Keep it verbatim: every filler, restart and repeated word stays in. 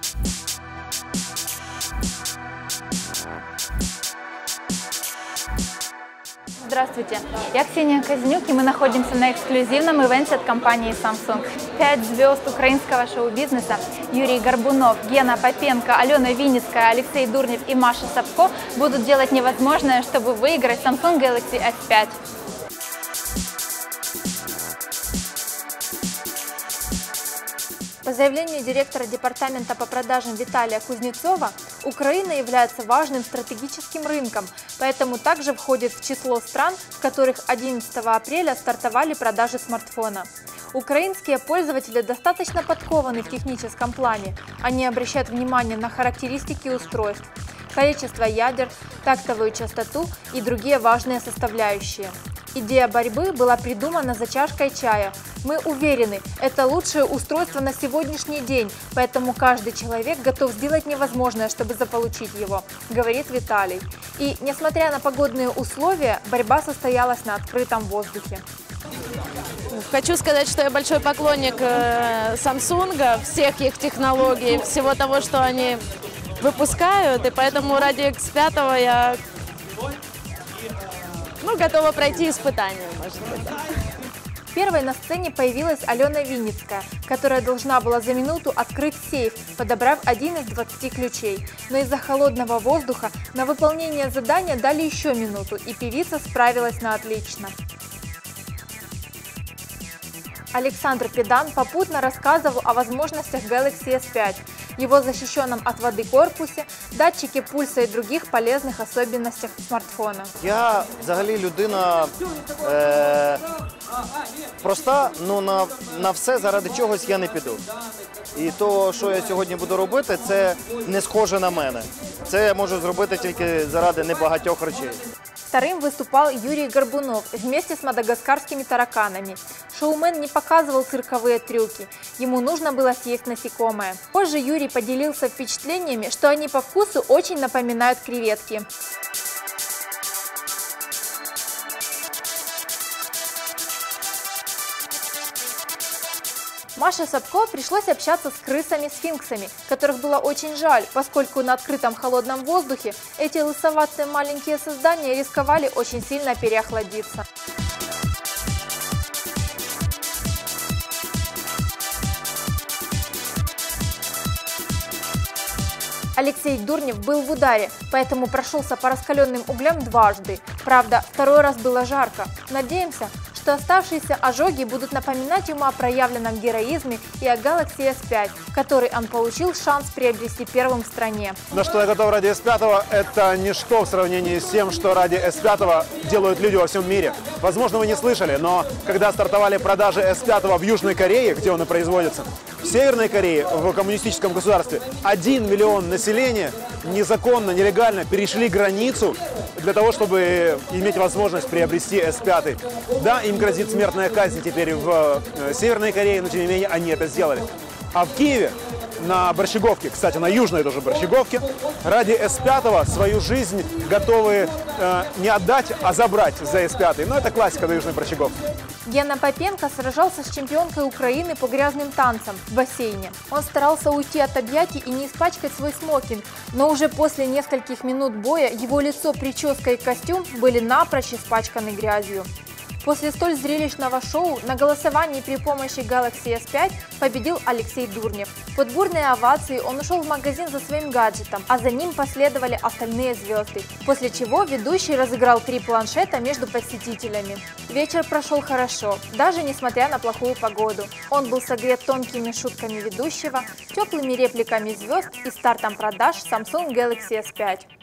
Здравствуйте, я Ксения Казнюк, и мы находимся на эксклюзивном ивенте от компании Samsung. Пять звезд украинского шоу-бизнеса Юрий Горбунов, Гена Попенко, Алена Винницкая, Алексей Дурнев и Маша Сапко будут делать невозможное, чтобы выиграть Samsung Galaxy эс пять. По заявлению директора департамента по продажам Виталия Кузнецова, Украина является важным стратегическим рынком, поэтому также входит в число стран, в которых одиннадцатого апреля стартовали продажи смартфона. Украинские пользователи достаточно подкованы в техническом плане. Они обращают внимание на характеристики устройств, количество ядер, тактовую частоту и другие важные составляющие. Идея борьбы была придумана за чашкой чая. Мы уверены, это лучшее устройство на сегодняшний день, поэтому каждый человек готов сделать невозможное, чтобы заполучить его, говорит Виталий. И, несмотря на погодные условия, борьба состоялась на открытом воздухе. Хочу сказать, что я большой поклонник Samsung, всех их технологий, всего того, что они выпускают, и поэтому ради икс пять я ну, готова пройти испытания, может быть. Первой на сцене появилась Алена Винницкая, которая должна была за минуту открыть сейф, подобрав один из двадцати ключей. Но из-за холодного воздуха на выполнение задания дали еще минуту, и певица справилась на отлично. Александр Педан попутно рассказывал о возможностях Galaxy эс пять, его защищенном от воды корпусе, датчике пульса и других полезных особенностях смартфона. Я взагалі людина е, проста, але на, на все заради чогось я не піду. І то, що я сьогодні буду робити, це не схоже на мене. Це я можу зробити тільки заради небагатьох речей. Вторым выступал Юрий Горбунов вместе с мадагаскарскими тараканами. Шоумен не показывал цирковые трюки, ему нужно было съесть насекомое. Позже Юрий поделился впечатлениями, что они по вкусу очень напоминают креветки. Маше Сапко пришлось общаться с крысами-сфинксами, которых было очень жаль, поскольку на открытом холодном воздухе эти лысоватые маленькие создания рисковали очень сильно переохладиться. Алексей Дурнев был в ударе, поэтому прошелся по раскаленным углям дважды. Правда, второй раз было жарко. Надеемся, что оставшиеся ожоги будут напоминать ему о проявленном героизме и о Galaxy эс пять, который он получил шанс приобрести первым в стране. На что я готов ради эс пять, это ничто в сравнении с тем, что ради эс пять делают люди во всем мире. Возможно, вы не слышали, но когда стартовали продажи эс пять в Южной Корее, где он и производится, в Северной Корее, в коммунистическом государстве, один миллион населения незаконно, нелегально перешли границу для того, чтобы иметь возможность приобрести эс пять. Да, им грозит смертная казнь теперь в Северной Корее, но тем не менее они это сделали. А в Киеве, на Борщеговке, кстати, на южной тоже Борщеговке, ради эс пять свою жизнь готовы э, не отдать, а забрать за эс пять. Но это классика на южной Борщеговке. Гена Попенко сражался с чемпионкой Украины по грязным танцам в бассейне. Он старался уйти от объятий и не испачкать свой смокинг, но уже после нескольких минут боя его лицо, прическа и костюм были напрочь испачканы грязью. После столь зрелищного шоу на голосовании при помощи Galaxy эс пять победил Алексей Дурнев. Под бурные овации он ушел в магазин за своим гаджетом, а за ним последовали остальные звезды, после чего ведущий разыграл три планшета между посетителями. Вечер прошел хорошо, даже несмотря на плохую погоду. Он был согрет тонкими шутками ведущего, теплыми репликами звезд и стартом продаж Samsung Galaxy эс пять.